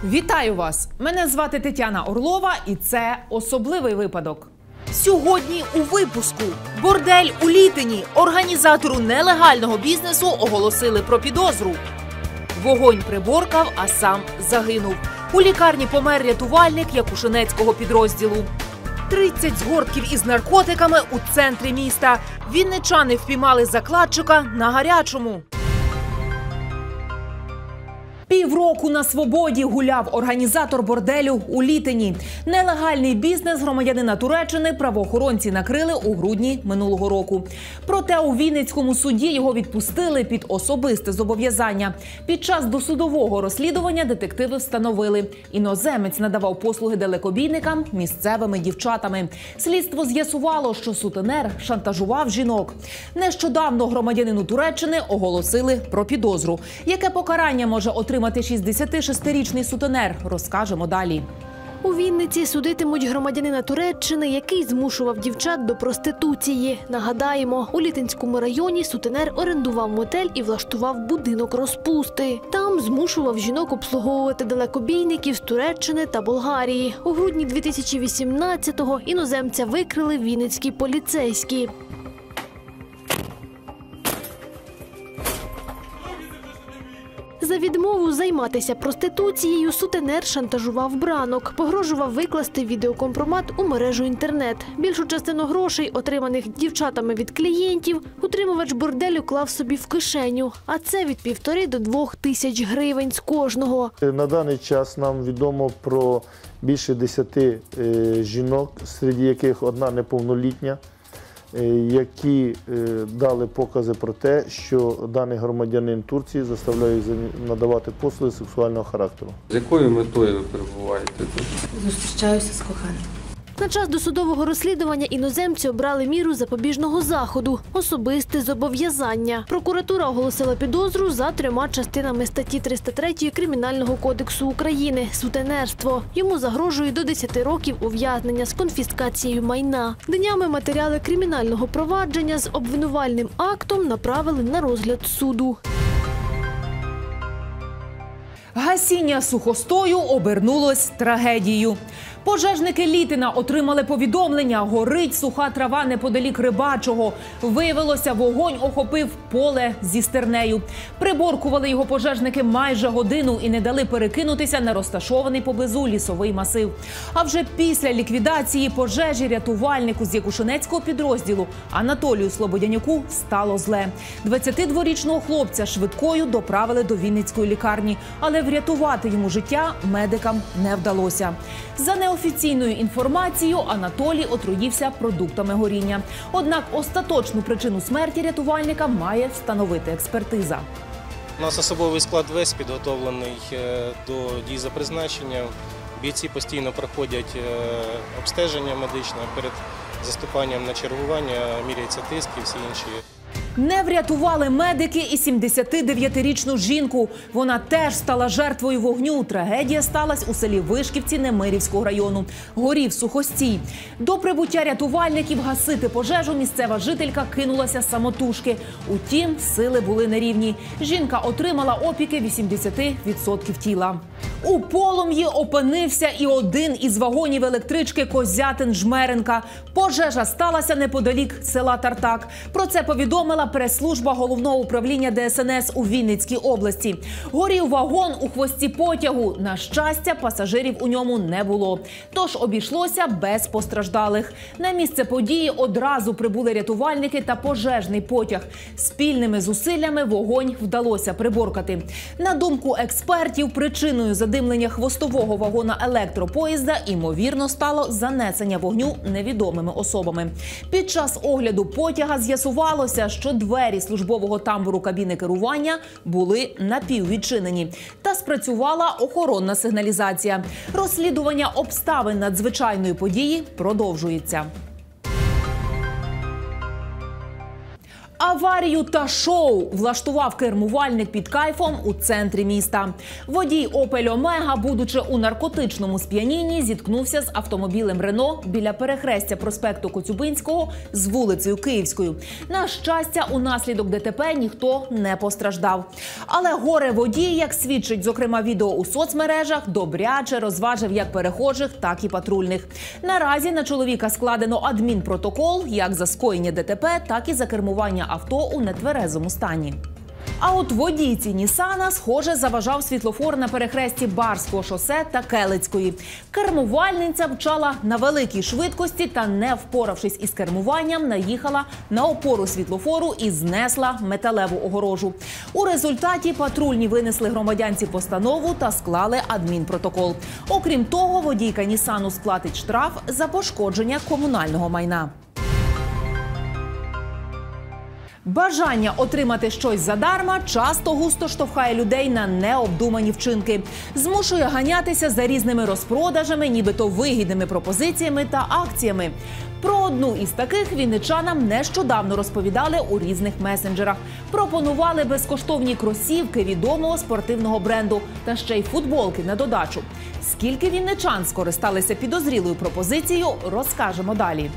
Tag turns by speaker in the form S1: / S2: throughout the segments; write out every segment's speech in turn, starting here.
S1: Вітаю вас! Мене звати Тетяна Орлова і це особливий випадок. Сьогодні у випуску. Бордель у Літині. Організатору нелегального бізнесу оголосили про підозру. Вогонь приборкав, а сам загинув. У лікарні помер рятувальник Якушинецького підрозділу. 30 згортків із наркотиками у центрі міста. Вінничани впіймали закладчика на гарячому. Півроку на свободі гуляв організатор борделю у Літині. Нелегальний бізнес громадянина Туреччини правоохоронці накрили у грудні минулого року. Проте у Вінницькому суді його відпустили під особисте зобов'язання. Під час досудового розслідування детективи встановили – іноземець надавав послуги далекобійникам місцевими дівчатами. Слідство з'ясувало, що сутенер шантажував жінок. Нещодавно громадянину Туреччини оголосили про підозру. Яке покарання може отримати 66-річний сутенер, розкажемо далі.
S2: У Вінниці судитимуть громадянина Туреччини, який змушував дівчат до проституції. Нагадаємо, у Літинському районі сутенер орендував мотель і влаштував будинок розпусти. Там змушував жінок обслуговувати далекобійників з Туреччини та Болгарії. У грудні 2018-го іноземця викрили вінницькі поліцейські. За відмову займатися проституцією сутенер шантажував бранок, погрожував викласти відеокомпромат у мережу інтернет. Більшу частину грошей, отриманих дівчатами від клієнтів, утримувач борделю клав собі в кишеню, а це від 1,5 до 2 тисяч гривень з кожного.
S3: На даний час нам відомо про більше 10 жінок, серед яких одна неповнолітня, які дали покази про те, що даний громадянин Турції заставляє надавати послуги сексуального характеру.
S4: З якою метою ви перебуваєте тут?
S5: Зустрічаюся з коханим.
S2: На час досудового розслідування іноземці обрали міру запобіжного заходу – особисте зобов'язання. Прокуратура оголосила підозру за 3 частинами статті 303 Кримінального кодексу України – сутенерство. Йому загрожує до 10 років ув'язнення з конфіскацією майна. Днями матеріали кримінального провадження з обвинувальним актом направили на розгляд суду.
S1: Гасіння сухостою обернулось трагедією. Пожежники Літина отримали повідомлення – горить суха трава неподалік Рибачого. Виявилося, вогонь охопив поле зі стернею. Приборкували його пожежники майже годину і не дали перекинутися на розташований поблизу лісовий масив. А вже після ліквідації пожежі рятувальнику з Якушинецького підрозділу Анатолію Слободянюку стало зле. 22-річного хлопця швидкою доправили до Вінницької лікарні, але врятувати йому життя медикам не вдалося. За неофіційною інформацією, Анатолій отруївся продуктами горіння. Однак остаточну причину смерті рятувальника має встановити експертиза.
S6: У нас особовий склад весь підготовлений до дій за призначенням. Бійці постійно проходять обстеження медичне перед заступанням на чергування, міряється тиск і всі інші.
S1: Не врятували медики і 79-річну жінку. Вона теж стала жертвою вогню. Трагедія сталася у селі Вишківці Немирівського району. Горів сухостій. До прибуття рятувальників гасити пожежу місцева жителька кинулася самотужки. Утім, сили були нерівні. Жінка отримала опіки 80% тіла. У полум'ї опинився і один із вагонів електрички Козятин-Жмеренка. Пожежа сталася неподалік села Тартак. Про це повідомила прес-служба Головного управління ДСНС у Вінницькій області. Горів вагон у хвості потягу. На щастя, пасажирів у ньому не було. Тож обійшлося без постраждалих. На місце події одразу прибули рятувальники та пожежний потяг. Спільними зусиллями вогонь вдалося приборкати. На думку експертів, причиною задимлення хвостового вагона електропоїзда ймовірно стало занесення вогню невідомими особами. Під час огляду потяга з'ясувалося, що двері службового тамбуру кабіни керування були напіввідчинені. Та спрацювала охоронна сигналізація. Розслідування обставин надзвичайної події продовжується. Аварію та шоу влаштував кермувальник під кайфом у центрі міста. Водій «Опель Омега», будучи у наркотичному сп'янінні, зіткнувся з автомобілем «Рено» біля перехрестя проспекту Коцюбинського з вулицею Київською. На щастя, унаслідок ДТП ніхто не постраждав. Але горе-водій, як свідчить, зокрема, відео у соцмережах, добряче розважив як перехожих, так і патрульних. Наразі на чоловіка складено адмінпротокол як за скоєння ДТП, так і за кермування авто у нетверезому стані. А от водійці «Нісана», схоже, заважав світлофор на перехресті Барського шосе та Келицької. Кермувальниця мчала на великій швидкості та, не впоравшись із кермуванням, наїхала на опору світлофору і знесла металеву огорожу. У результаті патрульні винесли громадянці постанову та склали адмінпротокол. Окрім того, водійка «Нісану» сплатить штраф за пошкодження комунального майна. Бажання отримати щось задарма часто густо штовхає людей на необдумані вчинки. Змушує ганятися за різними розпродажами, нібито вигідними пропозиціями та акціями. Про одну із таких вінничанам нещодавно розповідали у різних месенджерах. Пропонували безкоштовні кросівки відомого спортивного бренду та ще й футболки на додачу. Скільки вінничан скористалися підозрілою пропозицією, розкажемо далі.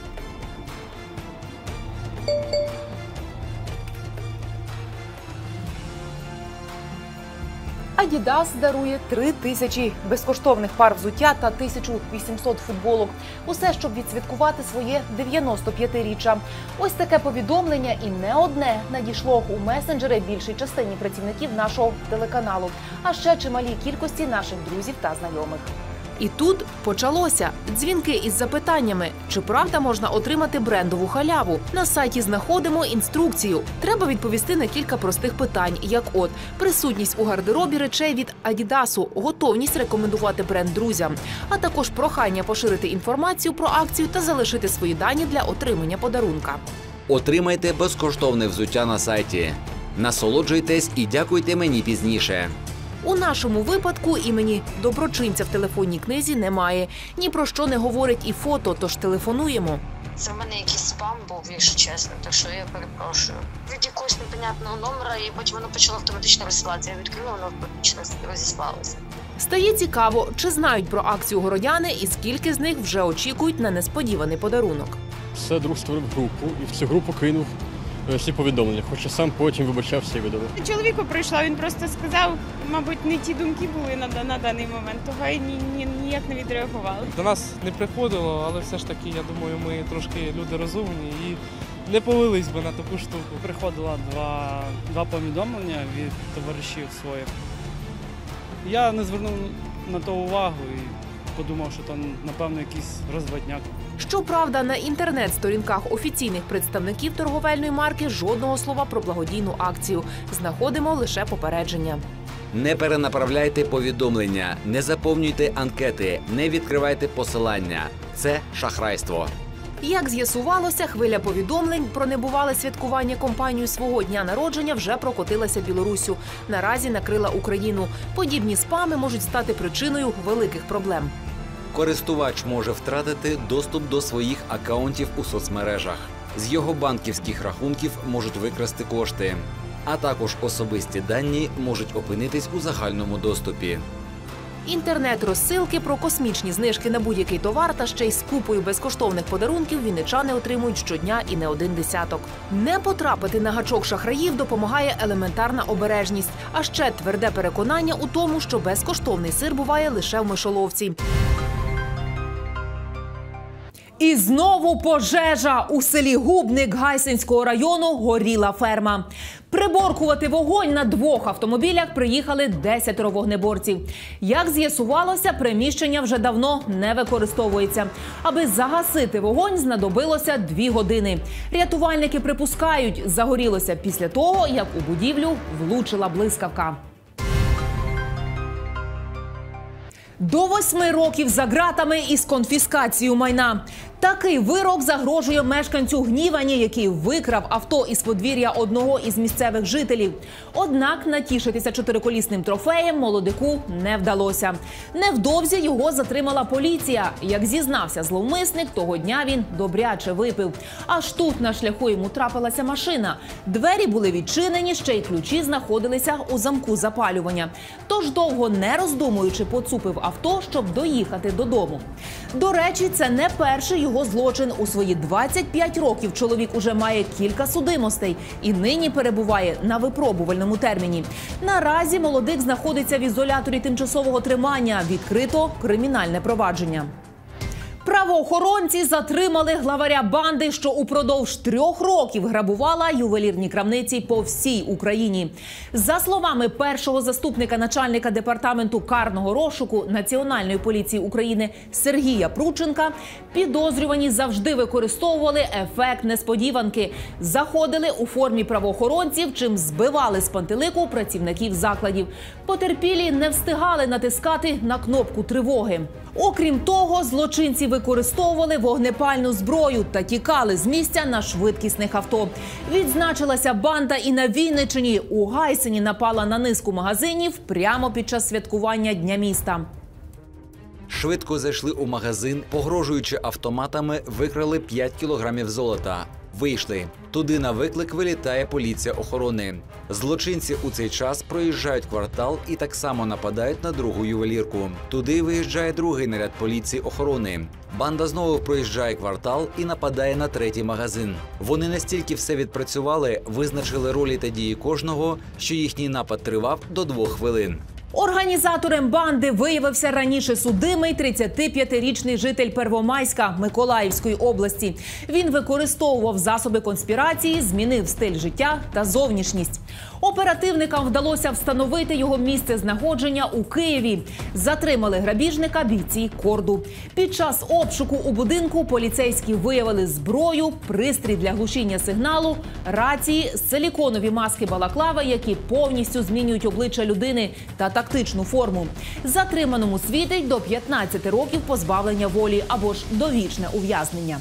S1: Adidas дарує 3000 безкоштовних пар взуття та 1800 футболок. Усе, щоб відсвяткувати своє 95-річчя. Ось таке повідомлення і не одне надійшло у месенджери більшій частині працівників нашого телеканалу, а ще чималій кількості наших друзів та знайомих. І тут почалося. Дзвінки із запитаннями, чи правда можна отримати брендову халяву. На сайті знаходимо інструкцію. Треба відповісти на кілька простих питань, як от присутність у гардеробі речей від Адідасу, готовність рекомендувати бренд друзям, а також прохання поширити інформацію про акцію та залишити свої дані для отримання подарунка.
S7: Отримайте безкоштовне взуття на сайті. Насолоджуйтесь і дякуйте мені пізніше.
S1: У нашому випадку імені доброчинця в телефонній книзі немає. Ні про що не говорить і фото, тож телефонуємо.
S8: Це в мене якийсь спам був, якщо чесно, так що я перепрошую. Від якогось непонятного номера, і потім воно почало автоматично розсилатися. Я відкрила, воно автоматично розіслалося.
S1: Стає цікаво, чи знають про акцію городяни і скільки з них вже очікують на несподіваний подарунок.
S9: Це друг створив групу і в цю групу кинув всі повідомлення, хоча сам потім вибачався і видалив.
S10: Чоловіку прийшла, він просто сказав, мабуть, не ті думки були на даний момент, того і ніяк не відреагували.
S11: До нас не приходило, але все ж таки, я думаю, ми трошки люди розумні і не повелись би на таку штуку.
S12: Приходило два повідомлення від товаришів своїх. Я не звернув на то увагу і подумав, що там, напевно, якийсь розводняк.
S1: Щоправда, на інтернет-сторінках офіційних представників торговельної марки жодного слова про благодійну акцію. Знаходимо лише попередження.
S7: Не перенаправляйте повідомлення, не заповнюйте анкети, не відкривайте посилання. Це шахрайство.
S1: Як з'ясувалося, хвиля повідомлень про небувале святкування компанією свого дня народження вже прокотилася Білоруссю. Наразі накрила Україну. Подібні спами можуть стати причиною великих проблем.
S7: Користувач може втратити доступ до своїх акаунтів у соцмережах. З його банківських рахунків можуть викрасти кошти. А також особисті дані можуть опинитись у загальному доступі.
S1: Інтернет-розсилки про космічні знижки на будь-який товар та ще й з купою безкоштовних подарунків вінничани отримують щодня і не один десяток. Не потрапити на гачок шахраїв допомагає елементарна обережність, а ще тверде переконання у тому, що безкоштовний сир буває лише в мишоловці. І знову пожежа! У селі Губник Гайсинського району горіла ферма. Приборкувати вогонь на 2 автомобілях приїхали 10 вогнеборців. Як з'ясувалося, приміщення вже давно не використовується. Аби загасити вогонь, знадобилося 2 години. Рятувальники припускають, загорілося після того, як у будівлю влучила блискавка. До 8 років за ґратами із конфіскацією майна. Такий вирок загрожує мешканцю Гнівані, який викрав авто із подвір'я одного із місцевих жителів. Однак натішитися чотириколісним трофеєм молодику не вдалося. Невдовзі його затримала поліція. Як зізнався зловмисник, того дня він добряче випив. Аж тут на шляху йому трапилася машина. Двері були відчинені, ще й ключі знаходилися у замку запалювання. Тож довго не роздумуючи поцупив авто, щоб доїхати додому. До речі, це не перший його злочин. У свої 25 років чоловік уже має кілька судимостей і нині перебуває на випробувальному терміні. Наразі молодик знаходиться в ізоляторі тимчасового тримання. Відкрито кримінальне провадження. Правоохоронці затримали главаря банди, що упродовж 3 років грабувала ювелірні крамниці по всій Україні. За словами першого заступника начальника департаменту карного розшуку Національної поліції України Сергія Прудченка, підозрювані завжди використовували ефект несподіванки. Заходили у формі правоохоронців, чим збивали з пантелику працівників закладів. Потерпілі не встигали натискати на кнопку тривоги. Окрім того, злочинці використовували вогнепальну зброю та тікали з місця на швидкісних авто. Відзначилася банда і на Вінниччині. У Гайсині напала на низку магазинів прямо під час святкування Дня міста.
S7: Швидко зайшли у магазин, погрожуючи автоматами, викрали 5 кілограмів золота. Вийшли. Туди на виклик вилітає поліція охорони. Злочинці у цей час проїжджають квартал і так само нападають на другу ювелірку. Туди виїжджає другий наряд поліції охорони. Банда знову проїжджає квартал і нападає на третій магазин. Вони настільки все відпрацювали, визначили ролі та дії кожного, що їхній напад тривав до 2 хвилин.
S1: Організатором банди виявився раніше судимий 35-річний житель Первомайська Миколаївської області. Він використовував засоби конспірації, змінив стиль життя та зовнішність. Оперативникам вдалося встановити його місце знаходження у Києві. Затримали грабіжника бійці Корду. Під час обшуку у будинку поліцейські виявили зброю, пристрій для глушіння сигналу, рації, силіконові маски-балаклави, які повністю змінюють обличчя людини, та тактичну форму. Затриманому світить до 15 років позбавлення волі або ж довічне ув'язнення.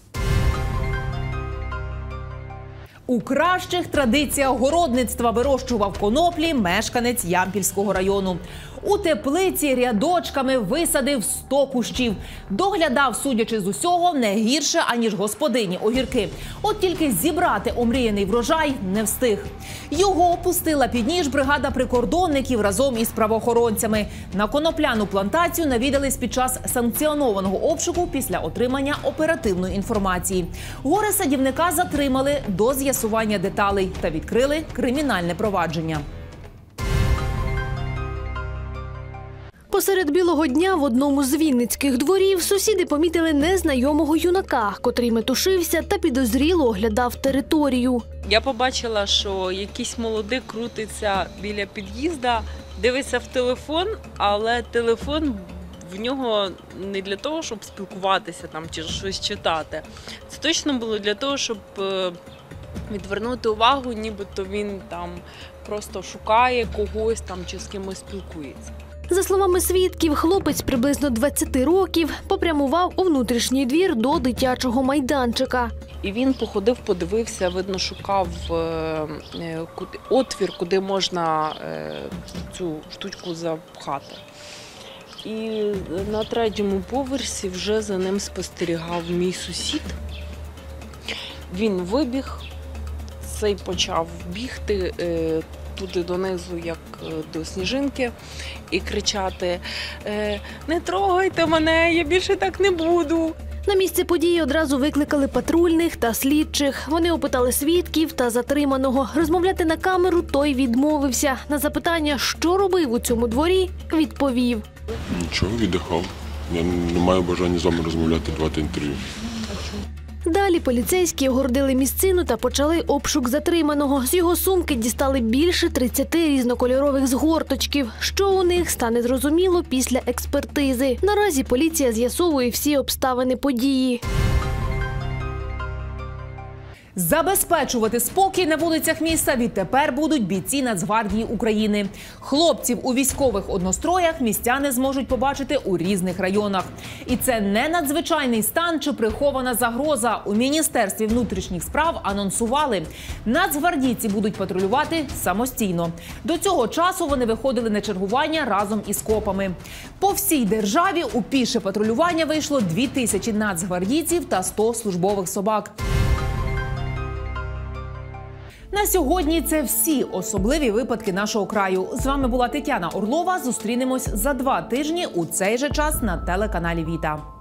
S1: У кращих традиціях городництва вирощував коноплі мешканець Ямпільського району. У теплиці рядочками висадив 100 кущів. Доглядав, судячи з усього, не гірше, аніж господині огірки. От тільки зібрати омріяний врожай не встиг. Його опустила під ніж бригада прикордонників разом із правоохоронцями. На конопляну плантацію навідались під час санкціонованого обшуку після отримання оперативної інформації. Горе-садівника затримали до з'ясування деталей та відкрили кримінальне провадження.
S2: Посеред білого дня в одному з вінницьких дворів сусіди помітили незнайомого юнака, котрий метушився та підозріло оглядав територію.
S13: Я побачила, що якийсь молодик крутиться біля під'їзда, дивиться в телефон, але телефон в нього не для того, щоб спілкуватися там чи щось читати. Це точно було для того, щоб відвернути увагу, нібито він там просто шукає когось там чи з кимось спілкується.
S2: За словами свідків, хлопець приблизно 20 років попрямував у внутрішній двір до дитячого майданчика.
S13: І він походив, подивився, видно, шукав отвір, куди можна цю штучку запхати. І на 3-му поверсі вже за ним спостерігав мій сусід. Він вибіг, цей почав бігти туди донизу, як до сніжинки, і кричати: «Не трогайте мене, я більше так не буду».
S2: На місце події одразу викликали патрульних та слідчих. Вони опитали свідків та затриманого. Розмовляти на камеру той відмовився. На запитання, що робив у цьому дворі, відповів:
S14: «Нічого, віддихав. Я не маю бажання з вами розмовляти, давати інтерв'ю».
S2: Далі поліцейські огородили місцину та почали обшук затриманого. З його сумки дістали більше 30 різнокольорових згорточків. Що у них, стане зрозуміло після експертизи. Наразі поліція з'ясовує всі обставини події.
S1: Забезпечувати спокій на вулицях міста відтепер будуть бійці Нацгвардії України. Хлопців у військових одностроях містяни зможуть побачити у різних районах. І це не надзвичайний стан чи прихована загроза. У Міністерстві внутрішніх справ анонсували. Нацгвардійці будуть патрулювати самостійно. До цього часу вони виходили на чергування разом із копами. По всій державі у піше патрулювання вийшло 2000 нацгвардійців та 100 службових собак. На сьогодні це всі особливі випадки нашого краю. З вами була Тетяна Орлова. Зустрінемось за 2 тижні у цей же час на телеканалі Віта.